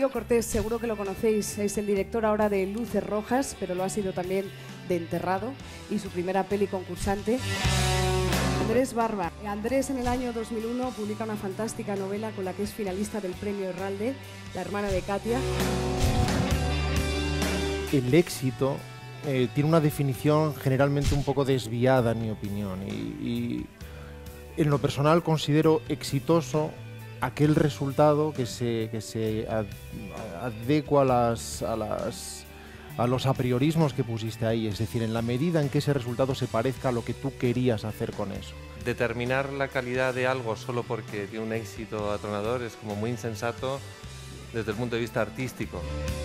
Emilio Cortés, seguro que lo conocéis, es el director ahora de Luces Rojas, pero lo ha sido también de Enterrado y su primera peli concursante. Andrés Barba. Andrés en el año 2001 publica una fantástica novela con la que es finalista del premio Herralde, La hermana de Katia. El éxito tiene una definición generalmente un poco desviada, en mi opinión, y en lo personal considero exitoso aquel resultado que se adecua a los apriorismos que pusiste ahí, es decir, en la medida en que ese resultado se parezca a lo que tú querías hacer con eso. Determinar la calidad de algo solo porque tiene un éxito atronador es como muy insensato desde el punto de vista artístico.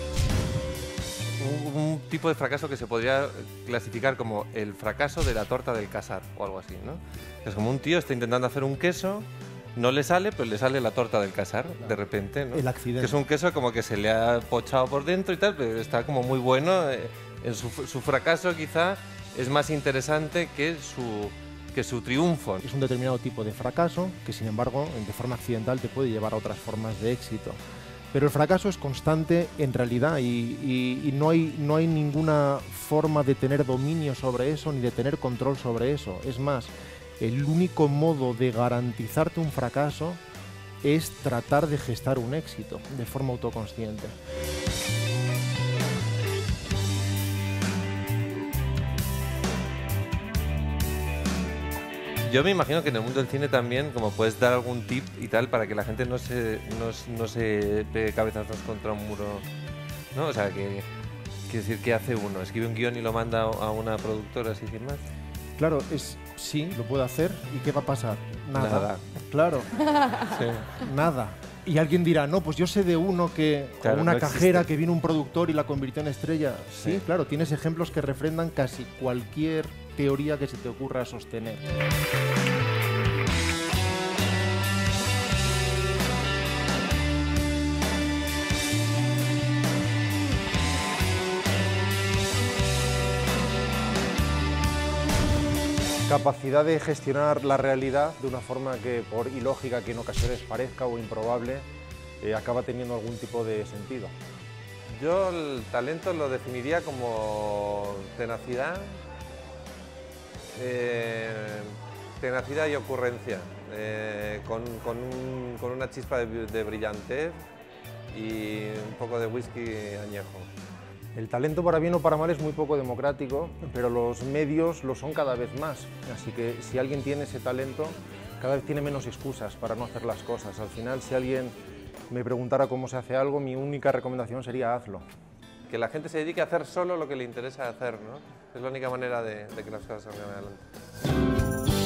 Un tipo de fracaso que se podría clasificar como el fracaso de la torta del casar o algo así, ¿no? Es como un tío está intentando hacer un queso, no le sale, pero le sale la torta del casar, claro, de repente, ¿no? El accidente. Que es un queso como que se le ha pochado por dentro y tal, pero está como muy bueno. En su fracaso quizá es más interesante que su triunfo. Es un determinado tipo de fracaso que, sin embargo, de forma accidental te puede llevar a otras formas de éxito. Pero el fracaso es constante en realidad y no hay ninguna forma de tener dominio sobre eso ni de tener control sobre eso. Es más, el único modo de garantizarte un fracaso es tratar de gestar un éxito de forma autoconsciente. Yo me imagino que en el mundo del cine también, como puedes dar algún tip y tal para que la gente no se pegue cabezazos contra un muro, ¿no? O sea, quiero decir, ¿qué hace uno? ¿Escribe un guión y lo manda a una productora así sin más? Claro, sí, lo puedo hacer. ¿Y qué va a pasar? Nada. Claro, Sí. nada. Y alguien dirá, no, pues yo sé de uno que, Claro, con una no cajera existe. que vino un productor y la convirtió en estrella. Sí, Sí. claro, tienes ejemplos que refrendan casi cualquier teoría que se te ocurra sostener. Capacidad de gestionar la realidad de una forma que, por ilógica que en ocasiones parezca o improbable, acaba teniendo algún tipo de sentido. Yo el talento lo definiría como tenacidad, tenacidad y ocurrencia, con una chispa de brillantez y un poco de whisky añejo. El talento, para bien o para mal, es muy poco democrático, pero los medios lo son cada vez más. Así que si alguien tiene ese talento, cada vez tiene menos excusas para no hacer las cosas. Al final, si alguien me preguntara cómo se hace algo, mi única recomendación sería hazlo. Que la gente se dedique a hacer solo lo que le interesa hacer, ¿no? Es la única manera de que las cosas salgan adelante.